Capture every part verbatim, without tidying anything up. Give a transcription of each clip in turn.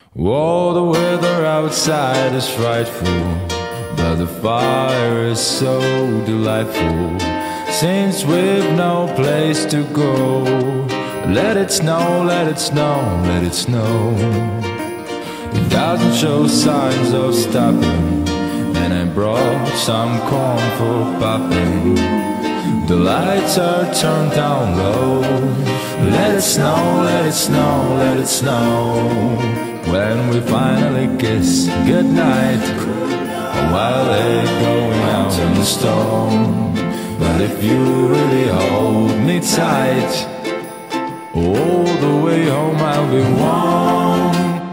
Oh, the weather outside is frightful, but the fire is so delightful. Since we've no place to go, let it snow, let it snow, let it snow. It doesn't show signs of stopping, and I brought some corn for popping. The lights are turned down low. Let it snow, let it snow, let it snow. When we finally kiss goodnight, while they're going out in the storm. But if you really hold me tight, all the way home I'll be warm.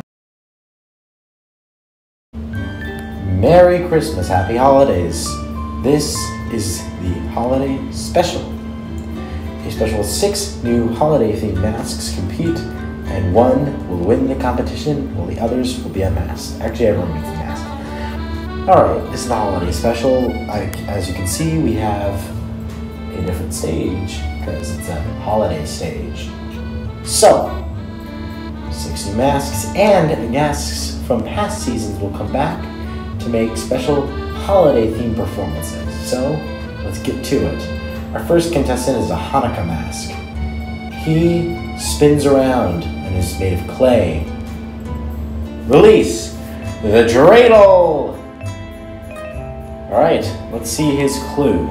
Merry Christmas, Happy Holidays. This is the holiday special. A special six new holiday-themed masks compete, and one will win the competition while the others will be unmasked. Actually, everyone gets a mask. Alright, this is the holiday special. I, as you can see, we have a different stage because it's a holiday stage. So, six new masks and masks from past seasons will come back to make special holiday-themed performances. So, let's get to it. Our first contestant is a Hanukkah mask. He spins around and is made of clay. Release the dreidel! Alright, let's see his clue.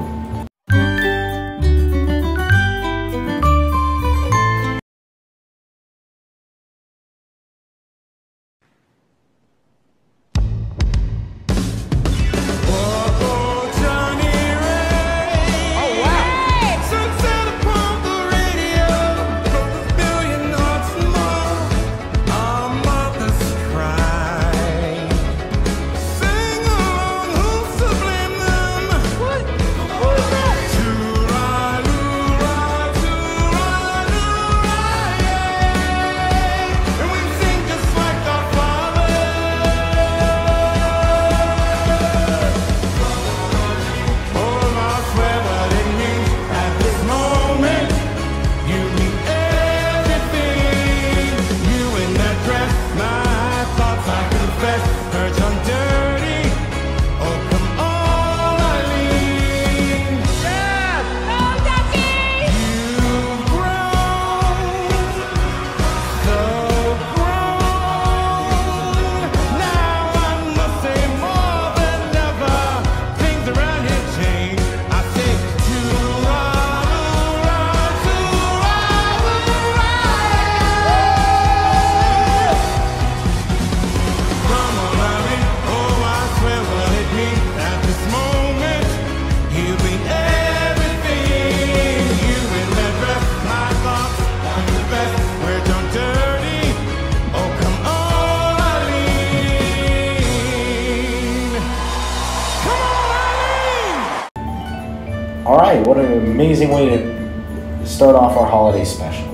Alright, what an amazing way to start off our holiday special.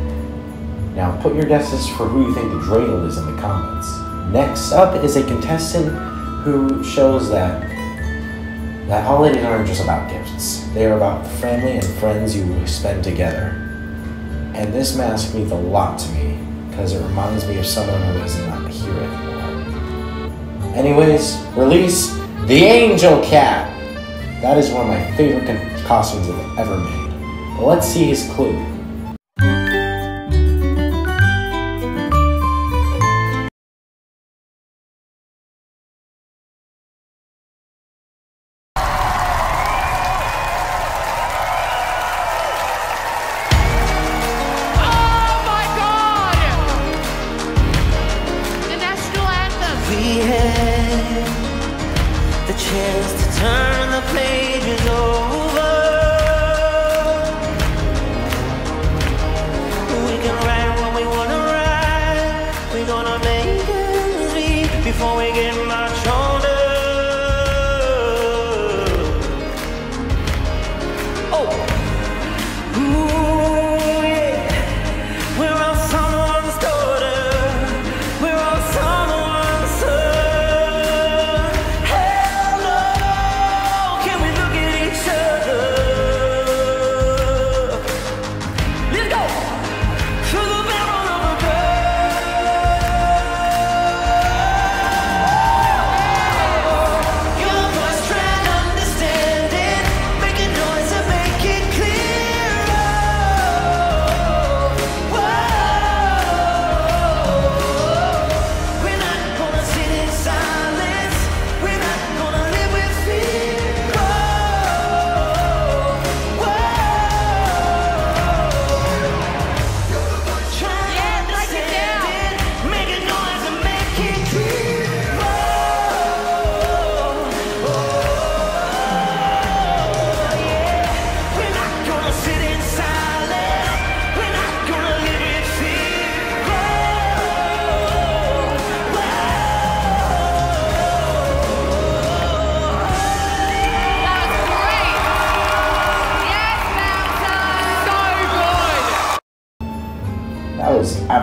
Now put your guesses for who you think the dreidel is in the comments. Next up is a contestant who shows that that holidays aren't just about gifts. They are about the family and friends you spend together. And this mask means a lot to me because it reminds me of someone who is not here anymore. Anyways, release the Angel Cat! That is one of my favorite costumes I've ever made. But let's see his clue. Oh my God! The national anthem! We had the chance to turn the pages over. We can write what we wanna write. We're gonna make ends meet before we get much older. Oh, ooh, yeah. We're all someone's daughter. We're all someone's son. Hell no, can we look at each other? Let's go. Through the barrel of a gun.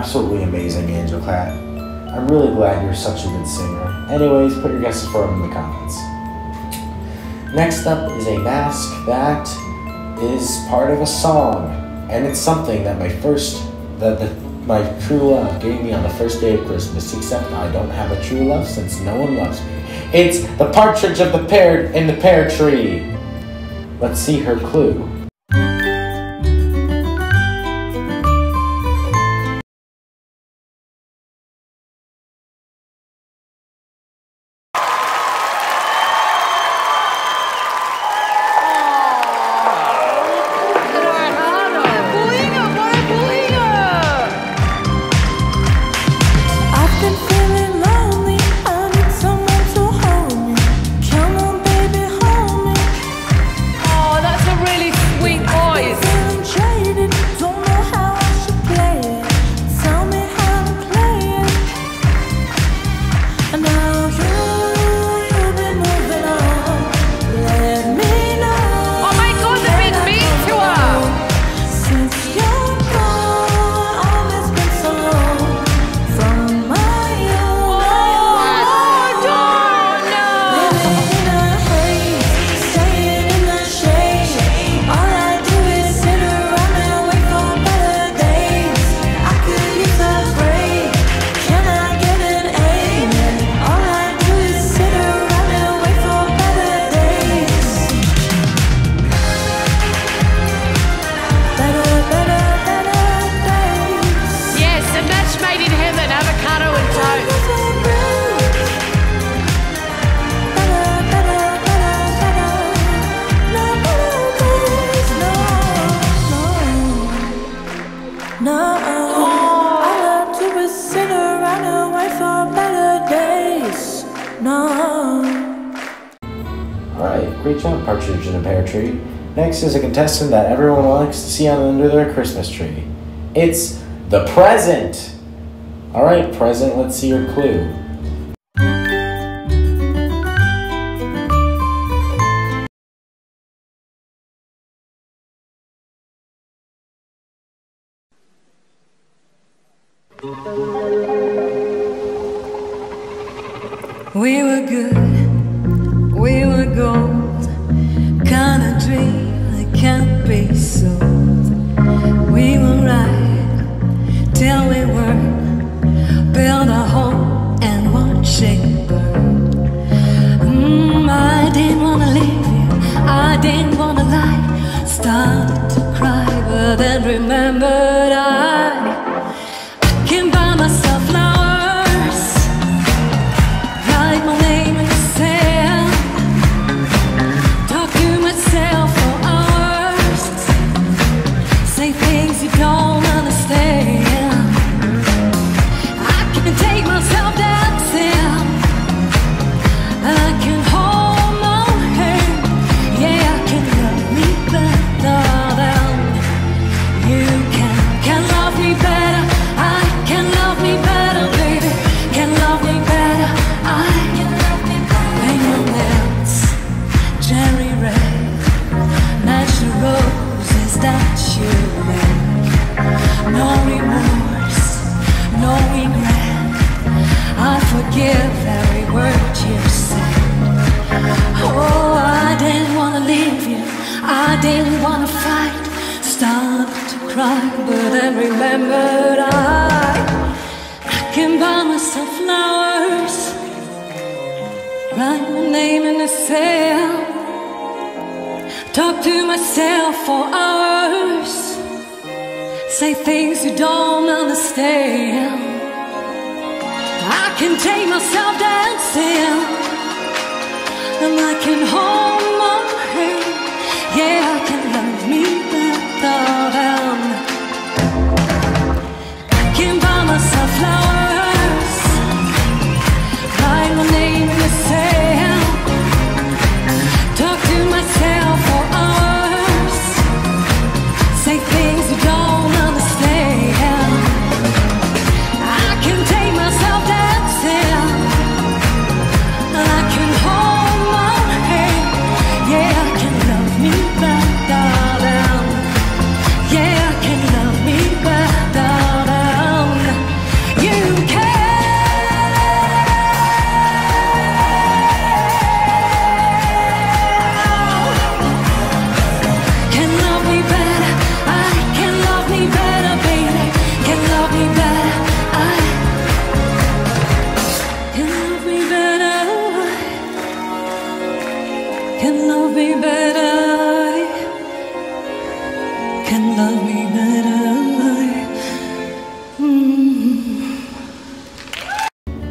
absolutely amazing, Angel Cat. I'm really glad you're such a good singer. Anyways, put your guesses for them in the comments. Next up is a mask that is part of a song, and it's something that my first, that the, my true love gave me on the first day of Christmas, except I don't have a true love since no one loves me. It's the partridge of the pear in the pear tree. Let's see her clue. Alright, great job, Partridge in a Pear Tree. Next is a contestant that everyone likes to see on under their Christmas tree. It's the present! Alright, present, let's see your clue. We were good, we were gold, kind of dream that can't be sold. We were right till we weren't, build a home and watch it burn. Mm, I didn't wanna leave you, I didn't wanna lie, started to cry, but then remembered I, I can buy myself flowers. My name in the sand, talk to myself for hours, say things you don't understand. I can take myself dancing, and I can hold my hand. Yeah, I can love me better than you can. Can love me better, I can love me better, baby. Can love me better, I cherry red, natural roses that you make. No remorse, no regret, I forgive every word you said. Oh, I didn't wanna leave you, I didn't wanna fight, started to cry, but then remembered I, I can buy myself flowers, write my name in the sand, talk to myself for hours, say things you don't understand. I can take myself dancing, and I can hold my hand. Yeah, I can love me better than I can buy myself flowers, write my name in the sand, talk to myself for hours, say things you don't understand. I can take myself dancing, and I can hold my hand. Yeah, I can love me better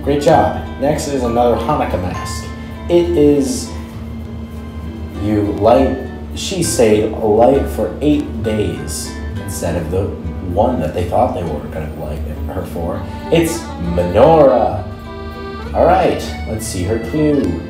Great job. Next is another Hanukkah mask. It is you light, she stayed alight for eight days instead of the one that they thought they were going to light her for. It's menorah. All right, let's see her clue.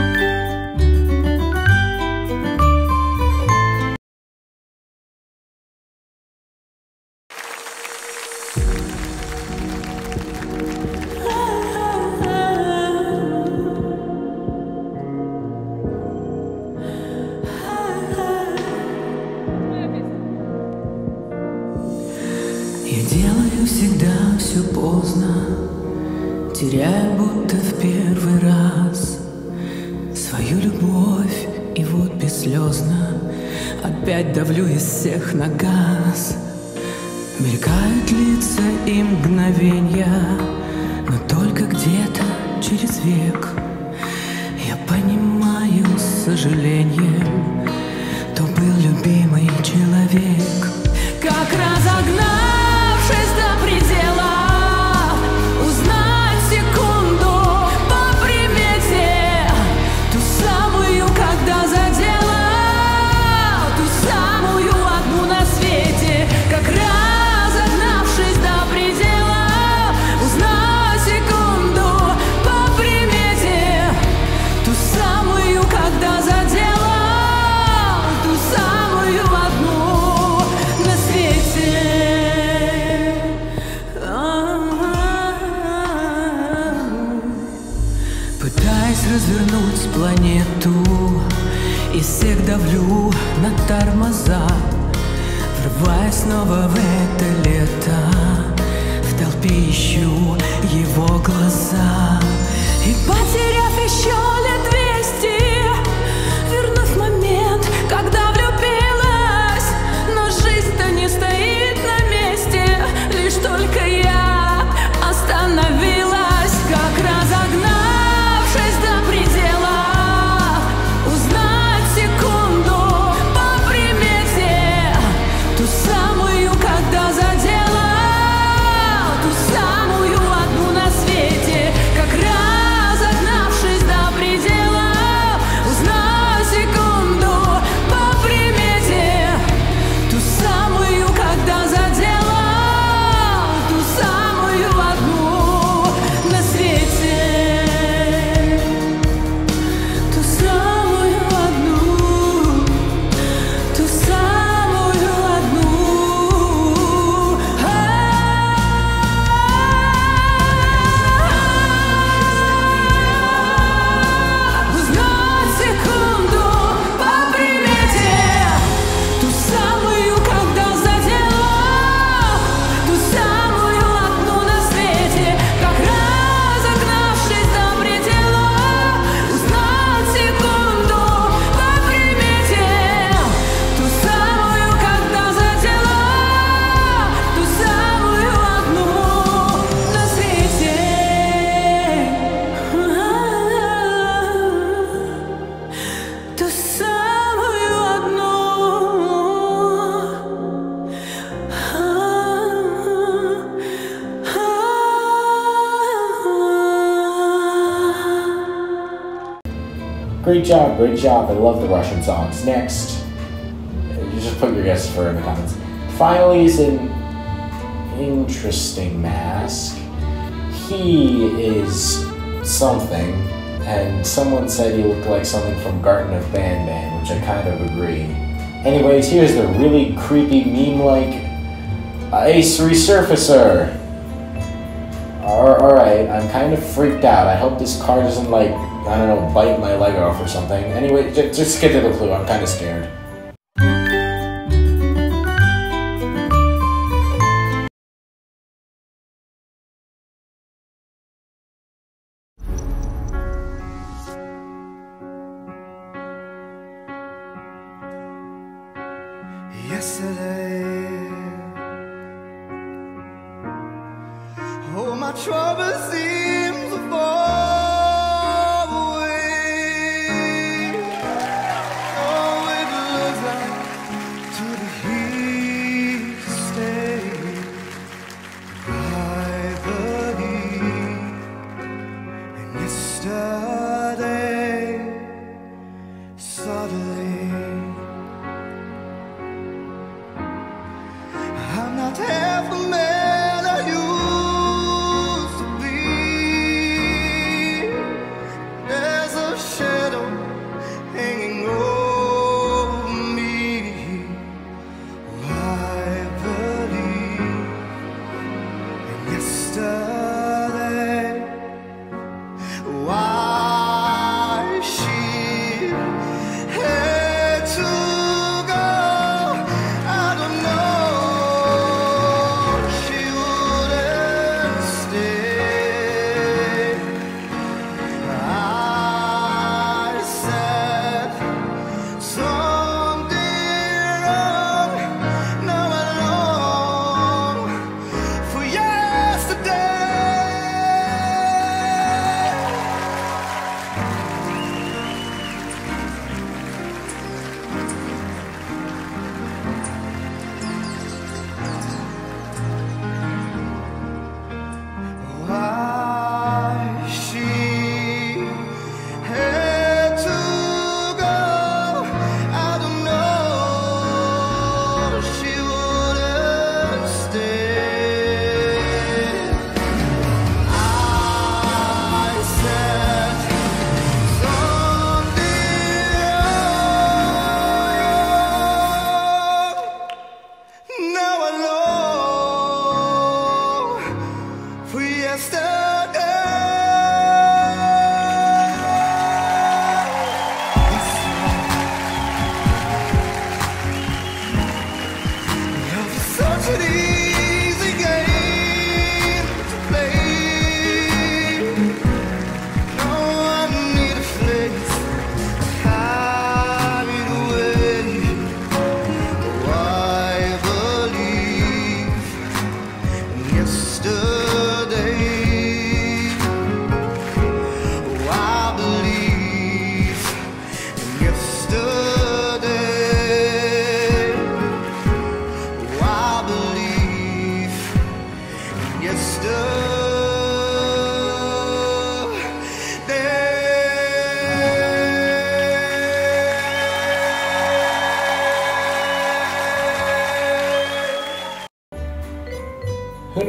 Я делаю всегда все поздно, теряя будто в первый раз свою любовь, и вот бесслезно опять давлю из всех на газ. Мелькают лица и мгновенья, но только где-то через век я понимаю с сожалением, то был любимый человек. Как разогнавшись до предела, узнать секунду по примете, ту самую, когда задела, ту самую одну на свете. Как разогнавшись до предела, узнать секунду по примете, ту самую, когда задела, ту самую одну на свете. Пытаясь развернуть планету, из всех давлю на тормоза, врываясь снова в это лето, в толпе ищу его глаза. И потеряв еще лет двести, вернув момент, когда влюбилась, но жизнь-то не стоит на месте, лишь только я остановилась. Как разогнавшись до предела, узнать секунду по примете, ту самую, когда задела, ту самую одну на свете. Как разогнавшись до предела, узнать секунду по примете, ту самую, когда задела, ту самую одну на свете. Ту самую одну, ту самую одну. Узнать секунду по примете, ту самую, когда задела, ту самую одну на свете. Как разогнавшись до предела, узнать секунду по примете, ту самую, когда задела, ту самую одну на свете. Ту самую одну. Great job, great job. I love the Russian songs. Next, you just put your guesses for in the comments. Finally is an interesting mask. He is something, and someone said he looked like something from Garten of Banban, which I kind of agree. Anyways, here's the really creepy meme-like Ace Resurfacer. Alright, I'm kind of freaked out. I hope this car doesn't, like, I don't know, bite my leg off or something. Anyway, j just get to the clue. I'm kind of scared. Yesterday, oh, my trouble seems far away. Oh, it looks like to the heat to stay by the heat.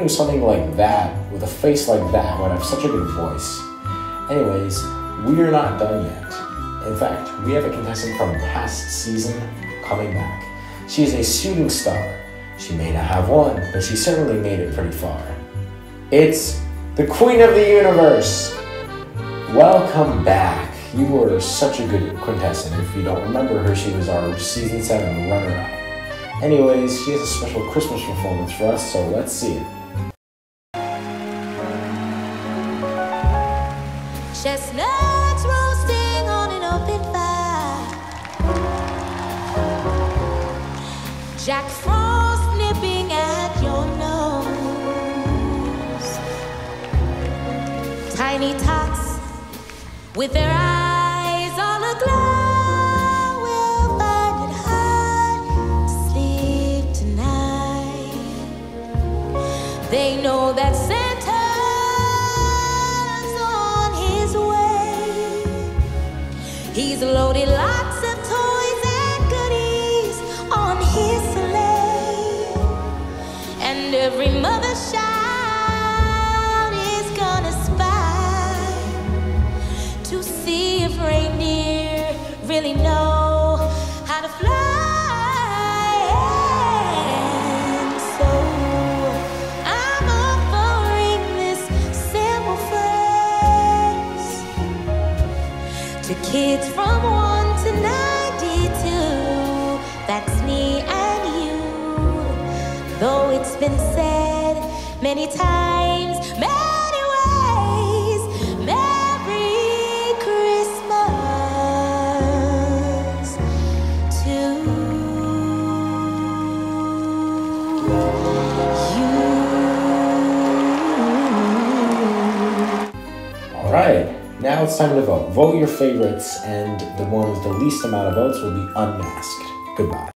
knew something like that, with a face like that, would have such a good voice? Anyways, we're not done yet. In fact, we have a contestant from past season coming back. She is a shooting star. She may not have won, but she certainly made it pretty far. It's the Queen of the Universe! Welcome back. You were such a good contestant. If you don't remember her, she was our season seven runner-up. Anyways, she has a special Christmas performance for us, so let's see it. Chestnuts roasting on an open fire. Jack Frost nipping at your nose. Tiny tots with their eyes all aglow will find it hard to sleep tonight. They know that Santa's on his way. He's loaded lots of toys and goodies on his sleigh. And every mother's child is gonna spy to see if reindeer really know how to fly. And so I'm offering this simple phrase to kids from one to ninety-two. That's me and you. Though it's been said many times, many ways, Merry Christmas to you. Alright, now it's time to vote. Vote your favorites, and the one with the least amount of votes will be unmasked. Goodbye.